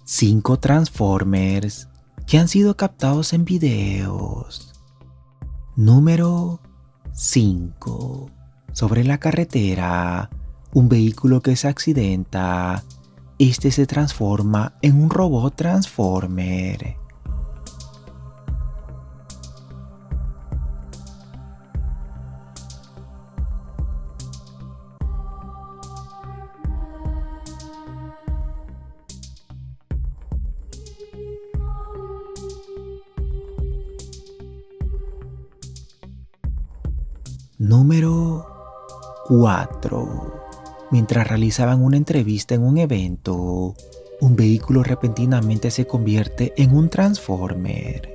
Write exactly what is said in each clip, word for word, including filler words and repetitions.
cinco Transformers que han sido captados en videos. Número cinco. Sobre la carretera, un vehículo que se accidenta. Este se transforma en un robot Transformer. Número cuatro. Mientras realizaban una entrevista en un evento, un vehículo repentinamente se convierte en un Transformer.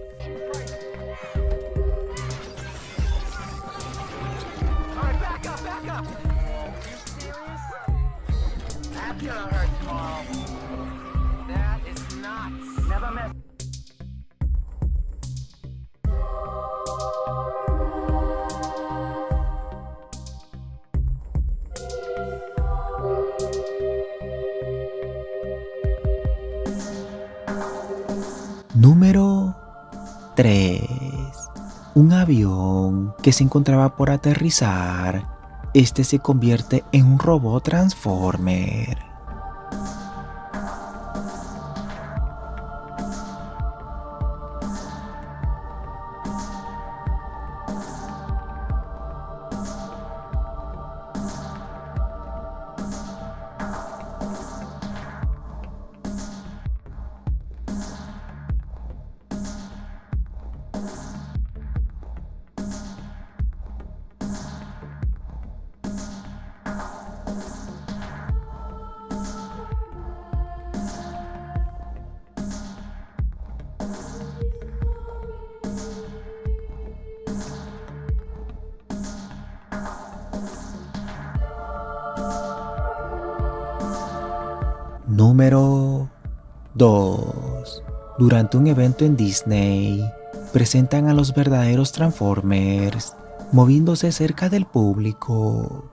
Número tres. Un avión que se encontraba por aterrizar. Este se convierte en un robot Transformer. Número dos. Durante un evento en Disney, presentan a los verdaderos Transformers, moviéndose cerca del público.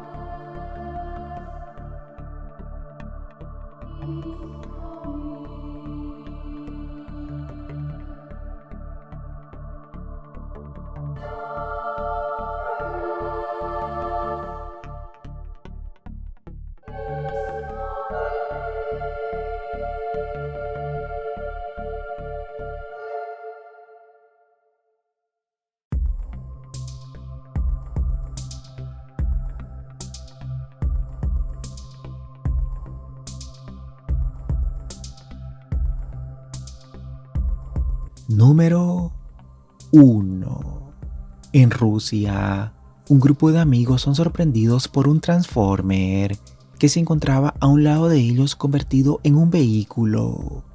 Número uno. En Rusia, un grupo de amigos son sorprendidos por un Transformer que se encontraba a un lado de ellos convertido en un vehículo.